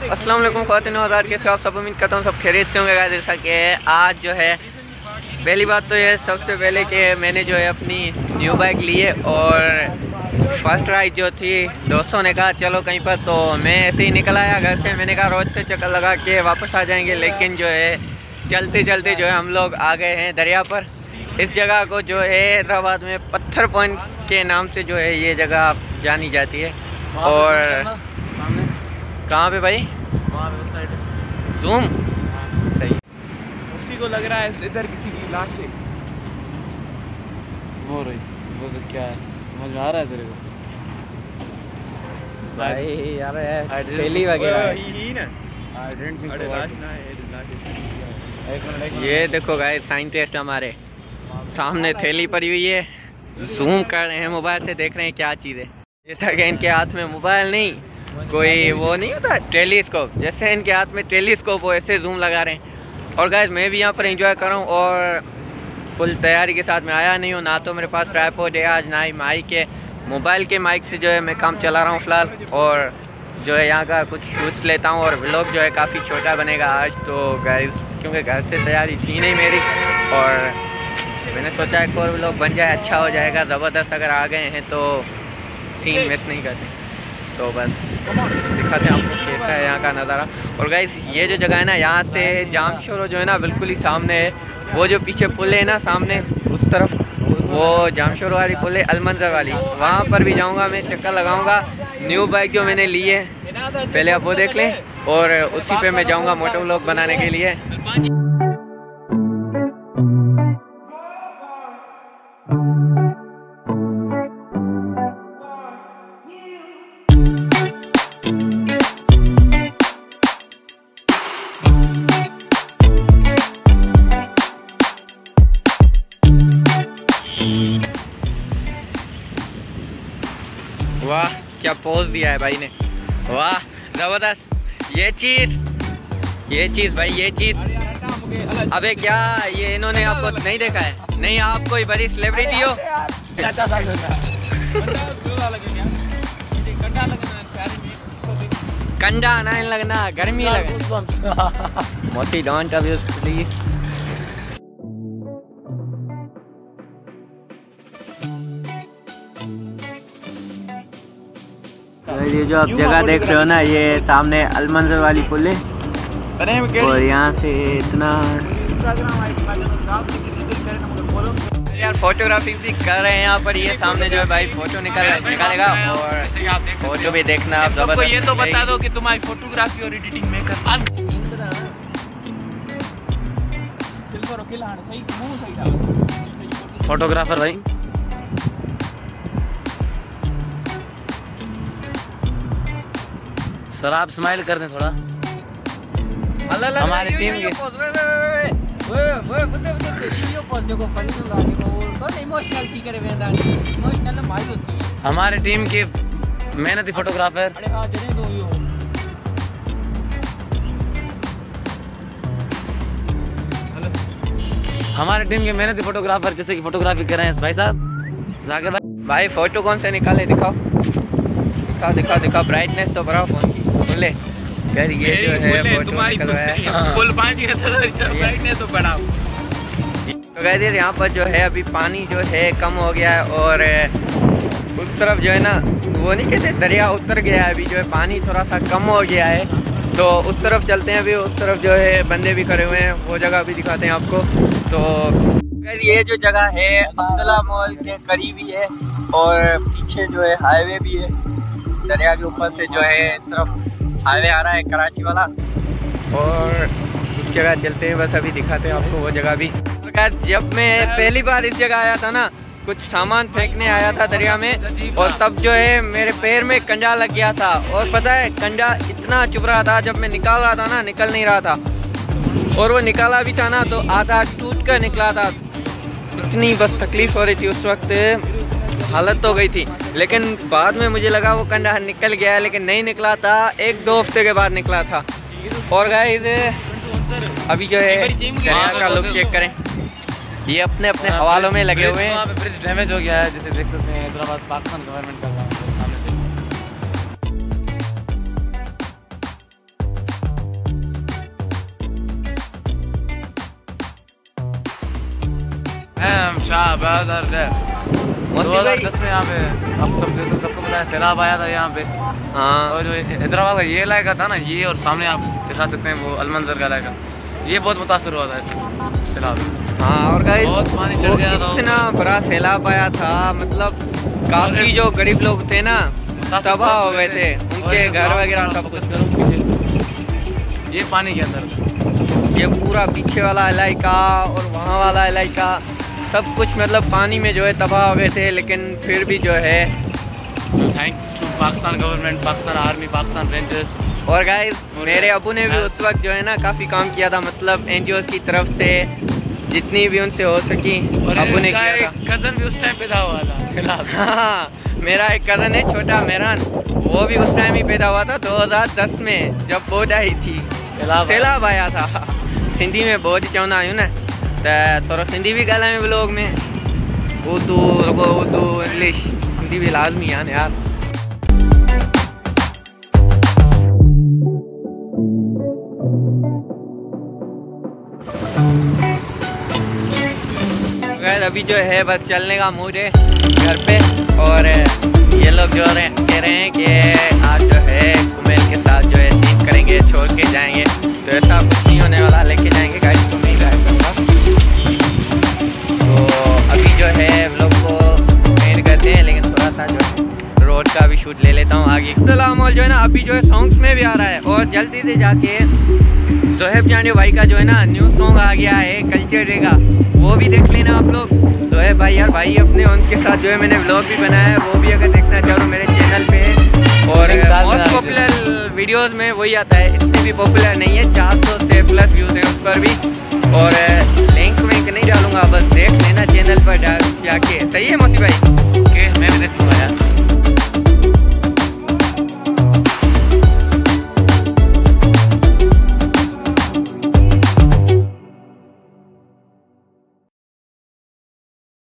अस्सलाम वालेकुम ख़वातीन हज़ार के आप सब उम्मीद करता हूँ सब खैरियत से होंगे। जैसा कि आज जो है पहली बात तो ये सबसे पहले कि मैंने जो है अपनी न्यू बाइक ली है और फर्स्ट राइड जो थी दोस्तों ने कहा चलो कहीं पर, तो मैं ऐसे ही निकल आया घर से। मैंने कहा रोज से चक्कर लगा के वापस आ जाएंगे, लेकिन जो है चलते चलते जो है हम लोग आ गए हैं दरिया पर। इस जगह को जो है हैदराबाद में पत्थर पॉइंट के नाम से जो है ये जगह जानी जाती है। और कहाँ पे भाई? वहाँ पे उस साइड जूम सही उसी को लग रहा है इधर किसी की लाश है। वो तो क्या है समझ में आ रहा है तेरे को भाई? यार थैली वगैरह ये देखो गाइस, साइंटिस्ट हमारे सामने थैली पड़ी हुई है, जूम कर रहे हैं, मोबाइल से देख रहे हैं क्या चीज़ है। जैसा कि इनके हाथ में मोबाइल नहीं, कोई वो नहीं होता टेलीस्कोप, जैसे इनके हाथ में टेलीस्कोप हो ऐसे जूम लगा रहे हैं। और गाइस मैं भी यहाँ पर एंजॉय कर रहा हूँ और फुल तैयारी के साथ में आया नहीं हूँ, ना तो मेरे पास ट्राइपॉड है आज, ना ही माइक है। मोबाइल के माइक से जो है मैं काम चला रहा हूँ फ़िलहाल, और जो है यहाँ का कुछ शूट्स लेता हूँ। और व्लॉग जो है काफ़ी छोटा बनेगा आज तो गाइस, क्योंकि घर से तैयारी थी नहीं मेरी, और मैंने सोचा एक और व्लॉग बन जाए, अच्छा हो जाएगा ज़बरदस्त। अगर आ गए हैं तो सीन मिस नहीं करते, तो बस दिखाते हैं आपको कैसा है यहाँ का नज़ारा। और गाइस ये जो जगह है ना, यहाँ से जामशोरो जो है ना बिल्कुल ही सामने है। वो जो पीछे पुल है ना सामने उस तरफ, वो जामशोरो वाली पुल है, अलमंजर वाली, वहाँ पर भी जाऊँगा मैं, चक्कर लगाऊँगा। न्यू बाइक जो मैंने ली है पहले आप वो देख लें, और उसी पे मैं जाऊँगा मोटो व्लॉग बनाने के लिए। वाह क्या पोज दिया है भाई ने, वाह जबरदस्त। ये चीज़ भाई, ये चीज़। अबे क्या ये इन्होंने आपको नहीं देखा है? नहीं आप कोई बड़ी सेलिब्रिटी हो? कंडा नहीं लगना, गर्मी लगे। मोती डोंट अब्यूज प्लीज। ये जो आप जगह देख रहे हो ना, ये सामने अलमंजर वाली पुल है, और यहाँ से इतना यार फोटोग्राफी भी कर रहे हैं यहाँ पर। ये सामने जो है भाई फोटो निकालेगा, और फोटो भी देखना आप जबरदस्त। ये तो बता दो कि तुम्हारी फोटोग्राफी और एडिटिंग में फोटोग्राफर भाई। सर आप स्माइल कर दें थोड़ा। हमारी टीम की हमारी टीम की मेहनती फोटोग्राफर हमारी टीम के मेहनती फोटोग्राफर जैसे कि फोटोग्राफी कर रहे हैं भाई साहब जाकिर भाई। फोटो कौन से निकाले? दिखाओ दिखाओ दिखाओ, ब्राइटनेस तो बढ़ाओ फोन की। सुन ले यार, ये जो है फोटो निकल रहा है फुल पानी का ब्राइटनेस तो बढ़ाओ। तो गाइस यहाँ पर जो है अभी पानी जो है कम हो गया है, और उस तरफ जो है ना वो नहीं कहते दरिया उतर गया है, अभी जो है पानी थोड़ा सा कम हो गया है, तो उस तरफ चलते हैं। अभी उस तरफ जो है बंदे भी खड़े हुए हैं, वो जगह भी दिखाते हैं आपको। तो ये जो जगह है अब्दुल्ला मॉल के करीब ही है, और पीछे जो है हाईवे भी है, दरिया के ऊपर से जो है इस तरफ हाईवे आ रहा है कराची वाला, और उस जगह चलते हैं। बस अभी दिखाते हैं आपको वो जगह भी। जब मैं पहली बार इस जगह आया था ना, कुछ सामान फेंकने आया था दरिया में, और तब जो है मेरे पैर में कंडा लग गया था, और पता है कंडा इतना चुभ रहा था, जब मैं निकाल रहा था ना निकल नहीं रहा था, और वो निकाला भी था ना तो आधा टूट कर निकला था। इतनी बस तकलीफ हो रही थी उस वक्त, हालत तो गई थी। लेकिन बाद में मुझे लगा वो कंडा निकल गया, लेकिन नहीं निकला था, 1-2 हफ्ते के बाद निकला था। और गाइस अभी जो है दरिया का लुक चेक करें, ये अपने अपने हवालों में लगे हुए हैं। ब्रिज डैमेज हो गया है, जैसे देख सकते हैं हैदराबाद पाकिस्तान गवर्नमेंट का शाह बहादुर 2010 में यहाँ पे सबको पता है सैलाब आया था यहाँ पे। हाँ, और जो हैदराबाद का ये इलाका था ना, ये और सामने आप दिखा सकते हैं वो अलमंजर का इलाका, ये बहुत मुतासर हुआ था इससे सैलाब। हाँ, और गाइस बहुत पानी चढ़ गया था, इतना बड़ा सैलाब आया था, मतलब काफी जो गरीब लोग थे ना तबाह हो गए थे, उनके घर वगैरह सब कुछ ये पानी के अंदर, ये पूरा पीछे वाला इलाका और वहाँ वाला इलाका सब कुछ मतलब पानी में जो है तबाह हो गए थे। लेकिन फिर भी जो है thanks to Pakistan government, Pakistan army, Pakistan rangers. और गाइस मेरे अबू ने भी उस वक्त जो है ना काफ़ी काम किया था, मतलब NGOs की तरफ से जितनी भी उनसे हो सकी अबू ने किया था। कज़न भी उस टाइम पैदा हुआ था। हाँ, मेरा एक कज़न है छोटा मेहरान, वो भी उस टाइम ही पैदा हुआ था 2010 में जब बोझ आई थी, सैलाब आया था। सिंधी में बोझ चवंदा आहियूं न, त थोरो सिंधी भी ॻाल्हायूं ब्लॉग में, उर्दू इंग्लिश सिंधी भी लाज़मी आहे यार। अभी जो है बस चलने का मूड है घर पे, और ये लोग जो कह रहे हैं कि आज जो है कुमैल के साथ जो है सीन करेंगे, छोड़ के जाएंगे, तो ऐसा कुछ नहीं होने वाला, लेके जाएंगे गाइस को नहीं ड्राइव करूँगा। तो अभी जो है व्लॉग को एंड करते हैं, लेकिन थोड़ा सा जो है रोड का भी शूट ले लेता हूँ आगे। इख्तिलाफ मॉल जो है ना अभी जो है सॉन्ग्स में भी आ रहा है, और जल्दी से जाके जोहेब जानियो भाई का जो है ना न्यू सॉन्ग आ गया है कल्चर डे का, वो भी देख लेना आप लोग। जोहेब भाई यार भाई अपने उनके साथ जो है मैंने व्लॉग भी बनाया है, वो भी अगर देखना चाहो तो मेरे चैनल पे है। और मोस्ट पॉपुलर वीडियोस में वही आता है, इसमें भी पॉपुलर नहीं है, 400 से प्लस व्यूज़ हैं उस पर भी। और